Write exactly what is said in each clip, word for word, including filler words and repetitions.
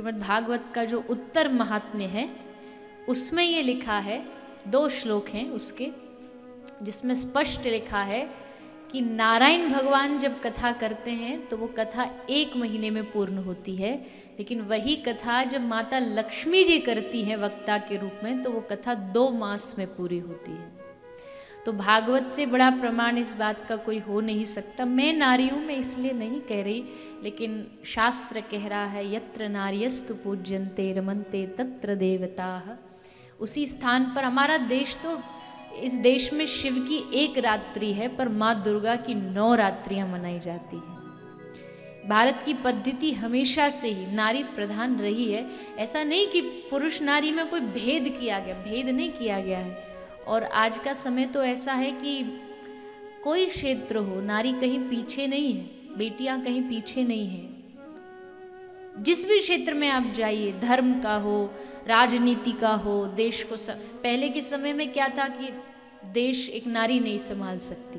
श्रीमद् भागवत का जो उत्तर महात्म्य है उसमें ये लिखा है, दो श्लोक हैं उसके, जिसमें स्पष्ट लिखा है कि नारायण भगवान जब कथा करते हैं तो वो कथा एक महीने में पूर्ण होती है, लेकिन वही कथा जब माता लक्ष्मी जी करती हैं वक्ता के रूप में तो वो कथा दो मास में पूरी होती है। तो भागवत से बड़ा प्रमाण इस बात का कोई हो नहीं सकता। मैं नारी हूँ, मैं इसलिए नहीं कह रही, लेकिन शास्त्र कह रहा है यत्र नार्यस्तु पूज्यन्ते रमन्ते तत्र देवताः। उसी स्थान पर हमारा देश, तो इस देश में शिव की एक रात्रि है पर माँ दुर्गा की नौ रात्रियां मनाई जाती हैं। भारत की पद्धति हमेशा से ही नारी प्रधान रही है। ऐसा नहीं कि पुरुष नारी में कोई भेद किया गया, भेद नहीं किया गया है। और आज का समय तो ऐसा है कि कोई क्षेत्र हो, नारी कहीं पीछे नहीं है, बेटियां कहीं पीछे नहीं है। जिस भी क्षेत्र में आप जाइए, धर्म का हो, राजनीति का हो, देश को स... पहले के समय में क्या था कि देश एक नारी नहीं संभाल सकती,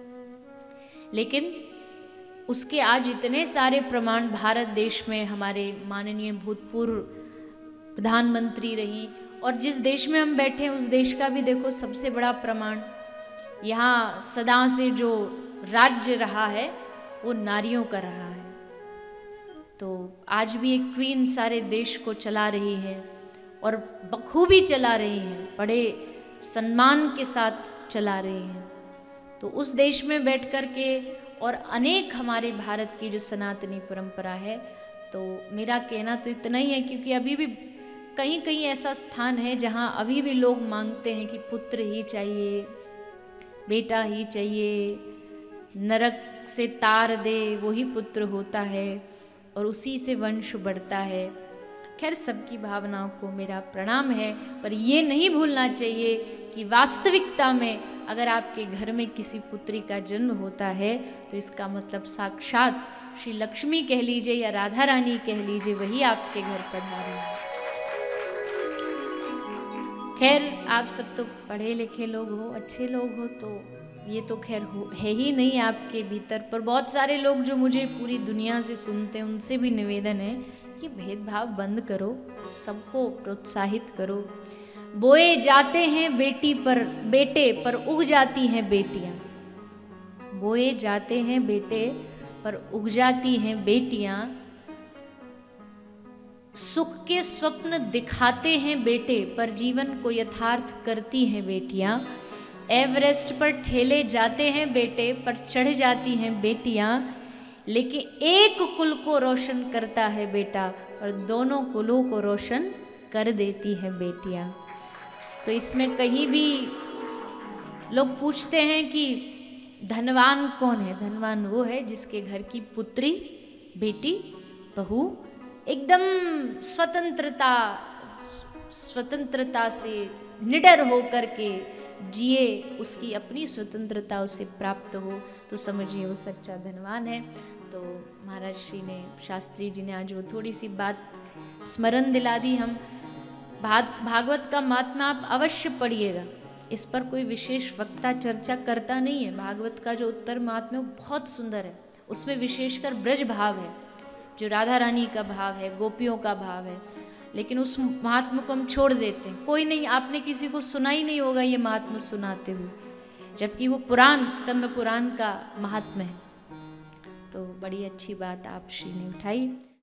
लेकिन उसके आज इतने सारे प्रमाण भारत देश में हमारे माननीय भूतपूर्व प्रधानमंत्री रही, और जिस देश में हम बैठे हैं उस देश का भी देखो सबसे बड़ा प्रमाण, यहाँ सदा से जो राज्य रहा है वो नारियों का रहा है। तो आज भी एक क्वीन सारे देश को चला रही है और बखूबी चला रही हैं, बड़े सम्मान के साथ चला रही हैं। तो उस देश में बैठ कर के और अनेक हमारे भारत की जो सनातनी परंपरा है, तो मेरा कहना तो इतना ही है, क्योंकि अभी भी कहीं कहीं ऐसा स्थान है जहाँ अभी भी लोग मांगते हैं कि पुत्र ही चाहिए, बेटा ही चाहिए, नरक से तार दे वही पुत्र होता है और उसी से वंश बढ़ता है। खैर, सबकी भावनाओं को मेरा प्रणाम है, पर ये नहीं भूलना चाहिए कि वास्तविकता में अगर आपके घर में किसी पुत्री का जन्म होता है तो इसका मतलब साक्षात श्री लक्ष्मी कह लीजिए या राधा रानी कह लीजिए, वही आपके घर पधारी है। खैर, आप सब तो पढ़े लिखे लोग हो, अच्छे लोग हो, तो ये तो खैर हो है ही नहीं आपके भीतर। पर बहुत सारे लोग जो मुझे पूरी दुनिया से सुनते हैं उनसे भी निवेदन है कि भेदभाव बंद करो, सबको प्रोत्साहित करो। बोए जाते हैं बेटी पर बेटे पर उग जाती हैं बेटियां, बोए जाते हैं बेटे पर उग जाती हैं बेटियां, सुख के स्वप्न दिखाते हैं बेटे पर जीवन को यथार्थ करती हैं बेटियां। एवरेस्ट पर ठेले जाते हैं बेटे पर चढ़ जाती हैं बेटियां, लेकिन एक कुल को रोशन करता है बेटा और दोनों कुलों को रोशन कर देती हैं बेटियां। तो इसमें कहीं भी लोग पूछते हैं कि धनवान कौन है? धनवान वो है जिसके घर की पुत्री, बेटी, बहू एकदम स्वतंत्रता स्वतंत्रता से निडर हो करके जिए, उसकी अपनी स्वतंत्रता उसे प्राप्त हो, तो समझिए वो सच्चा धनवान है। तो महाराज श्री ने, शास्त्री जी ने आज वो थोड़ी सी बात स्मरण दिला दी। हम भागवत का महात्मा आप अवश्य पढ़िएगा, इस पर कोई विशेष वक्ता चर्चा करता नहीं है। भागवत का जो उत्तर महात्म्य वो बहुत सुंदर है, उसमें विशेषकर ब्रज भाव है, जो राधा रानी का भाव है, गोपियों का भाव है, लेकिन उस महात्मा को हम छोड़ देते हैं। कोई नहीं, आपने किसी को सुना ही नहीं होगा ये महात्मा सुनाते हुए, जबकि वो पुराण, स्कंद पुराण का महात्मा है। तो बड़ी अच्छी बात आप श्री ने उठाई।